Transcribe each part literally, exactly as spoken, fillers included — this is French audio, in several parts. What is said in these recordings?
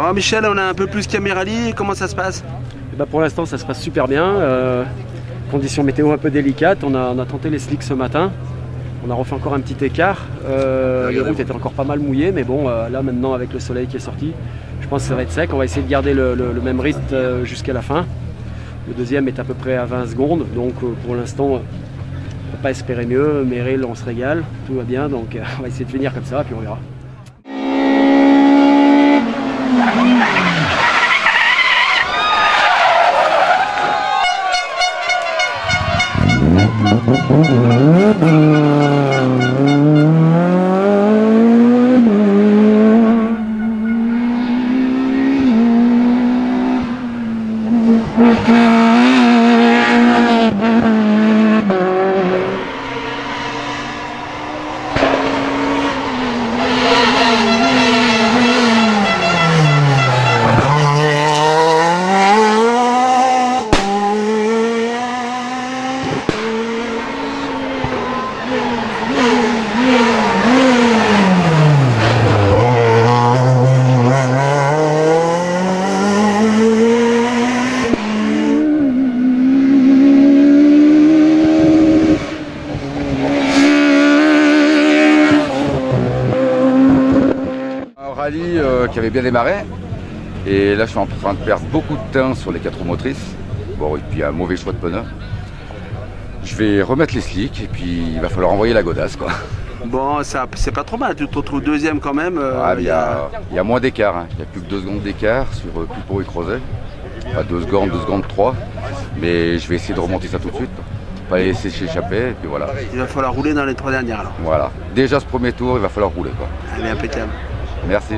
Alors Michel, on a un peu plus qu'Amirali, comment ça se passe? Et bah pour l'instant ça se passe super bien, euh, conditions météo un peu délicates, on a, on a tenté les slicks ce matin, on a refait encore un petit écart, euh, les routes étaient encore pas mal mouillées, mais bon euh, là maintenant avec le soleil qui est sorti, je pense que ça va être sec, on va essayer de garder le, le, le même rythme euh, jusqu'à la fin. Le deuxième est à peu près à vingt secondes, donc euh, pour l'instant on ne peut pas espérer mieux, Meryl on se régale, tout va bien, donc euh, on va essayer de finir comme ça, puis on verra. Rallye euh, qui avait bien démarré et là je suis en train de perdre beaucoup de temps sur les quatre roues motrices. Bon, et puis un mauvais choix de pneus. Je vais remettre les slicks et puis il va falloir envoyer la godasse quoi. Bon, c'est pas trop mal, tu te retrouves deuxième quand même. Euh, ah, il, y a, il y a moins d'écart, hein. Il n'y a plus que deux secondes d'écart sur euh, Pipo et Crozet. Pas deux secondes, deux secondes trois. Mais je vais essayer de remonter ça tout de suite. Pas les laisser s'échapper et puis voilà. Il va falloir rouler dans les trois dernières alors. Voilà. Déjà ce premier tour, il va falloir rouler quoi. Allez, impeccable. Merci.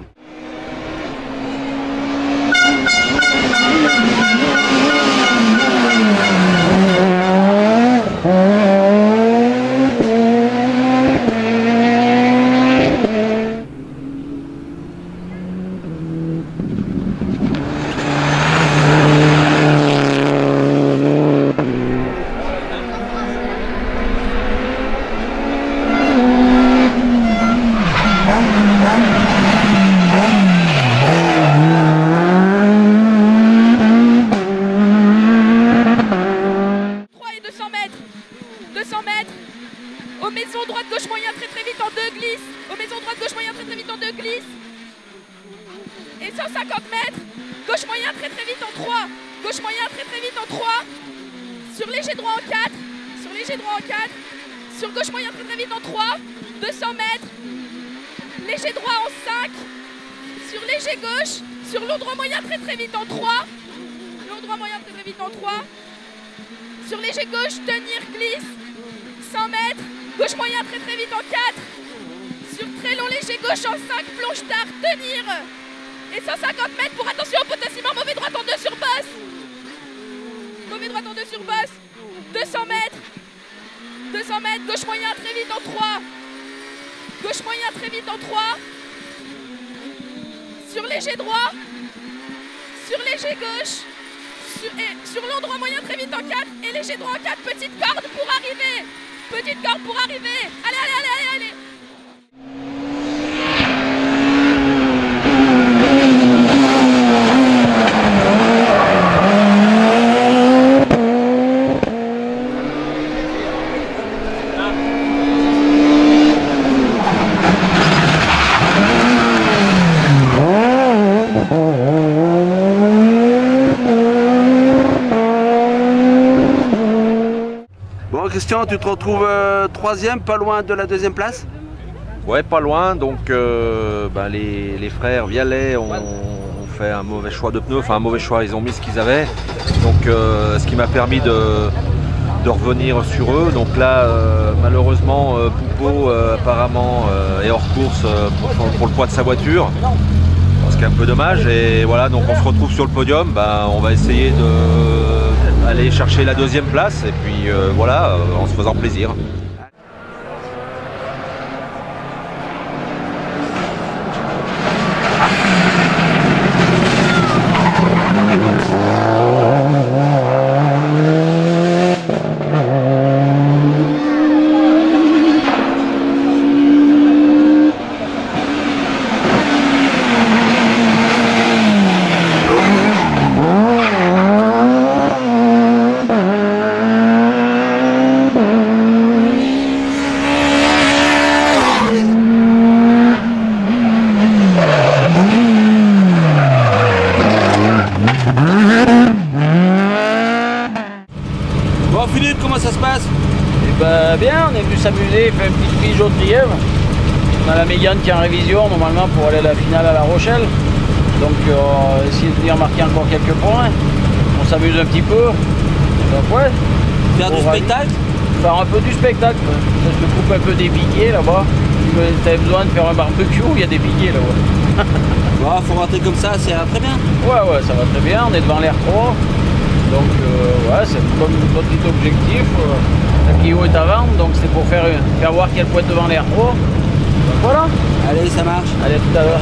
deux cents mètres, aux maisons droite gauche moyen très très vite en deux glisse, aux maisons droite gauche moyen très très vite en deux glisse, et cent cinquante mètres, gauche moyen très très vite en trois, gauche moyen très très vite en trois, sur léger droit en quatre, sur léger droit en quatre, sur gauche moyen très très vite en trois, deux cents mètres, léger droit en cinq, sur léger gauche, sur long droit moyen très très vite en trois, long droit moyen très très vite en trois, sur léger gauche, tenir, glisse, cent mètres, gauche moyen très très vite en quatre, sur très long léger gauche en cinq, plonge tard, tenir, et cent cinquante mètres pour attention au poteau ciment, mauvais droite en deux sur bosse, mauvais droite en deux sur bosse, deux cents mètres, deux cents mètres, gauche moyen très vite en trois, gauche moyen très vite en trois, sur léger droit, sur léger gauche, sur, et sur long droit moyen très vite en quatre et léger droit en quatre, petite corde pour arriver, petite corde pour arriver, allez, allez, allez, allez, allez. Bon Christian, tu te retrouves euh, troisième, pas loin de la deuxième place? Ouais, pas loin, donc euh, ben les, les frères Vialet ont, ont fait un mauvais choix de pneus, enfin un mauvais choix, ils ont mis ce qu'ils avaient, donc euh, ce qui m'a permis de, de revenir sur eux. Donc là, euh, malheureusement, euh, Poupeau euh, apparemment euh, est hors course euh, pour, pour le poids de sa voiture, ce qui est un peu dommage, et voilà, donc on se retrouve sur le podium, ben, on va essayer de aller chercher la deuxième place, et puis euh, voilà, euh, en se faisant plaisir. s'amuser, il fait une petite pige au Trièvre. On a la Mégane qui est en révision normalement pour aller à la finale à La Rochelle. Donc euh, essayer de venir marquer encore quelques points. On s'amuse un petit peu. Donc ouais. Faire du spectacle? Faire un peu du spectacle. Ça se coupe un peu des piquets là-bas. Si tu as besoin de faire un barbecue, il y a des piquets là-bas. Bon, faut rentrer comme ça, ça ira très bien. Ouais, ouais, ça va très bien. On est devant l'R trois. Donc euh, ouais, c'est comme notre petit objectif. Euh, la Clio est à vendre, donc c'est pour faire, faire voir qu'elle peut être devant l'R trois. Donc voilà. Allez, ça marche. Allez, à tout à l'heure.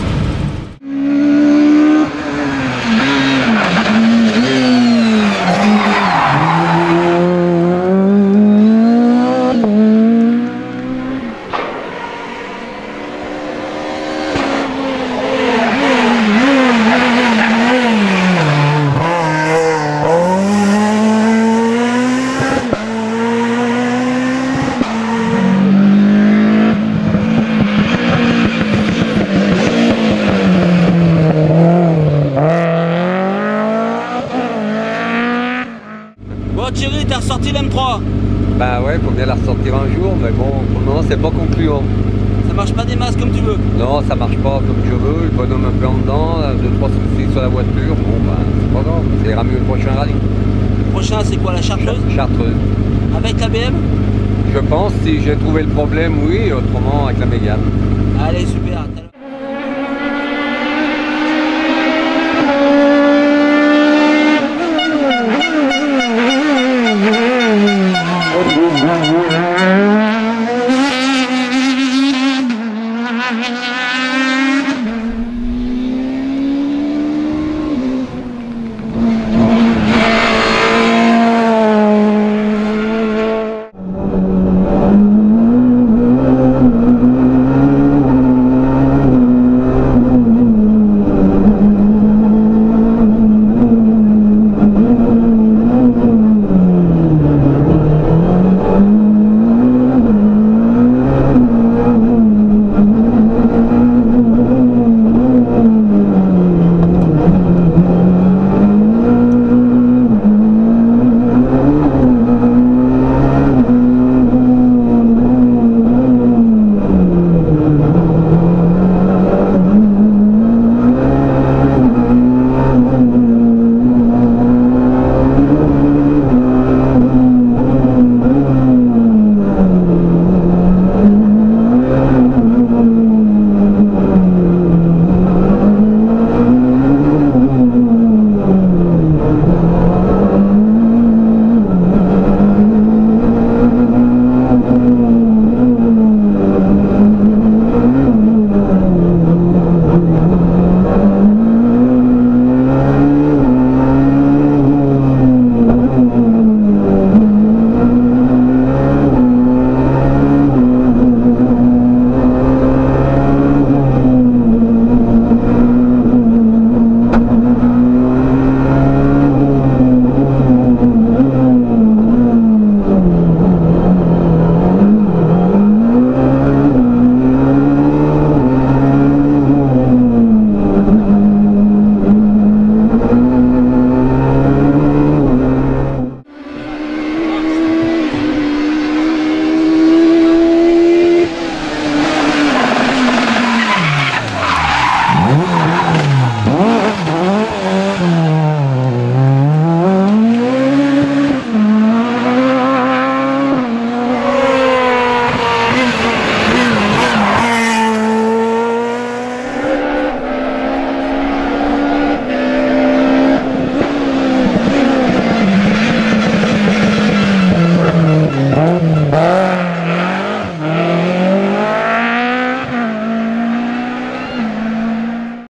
Bon Thierry, t'as ressorti l'M trois. Bah ouais, faut bien la ressortir un jour, mais bon, pour le moment c'est pas concluant. Ça marche pas des masses comme tu veux. Non, ça marche pas comme je veux, le bonhomme un peu en dedans, deux, trois soucis sur la voiture, bon bah c'est pas grave, ça ira mieux le prochain rallye. Le prochain c'est quoi, la Chartreuse? Chartreuse. Avec la B M? Je pense, si j'ai trouvé le problème, oui, autrement avec la Mégane. Allez, super.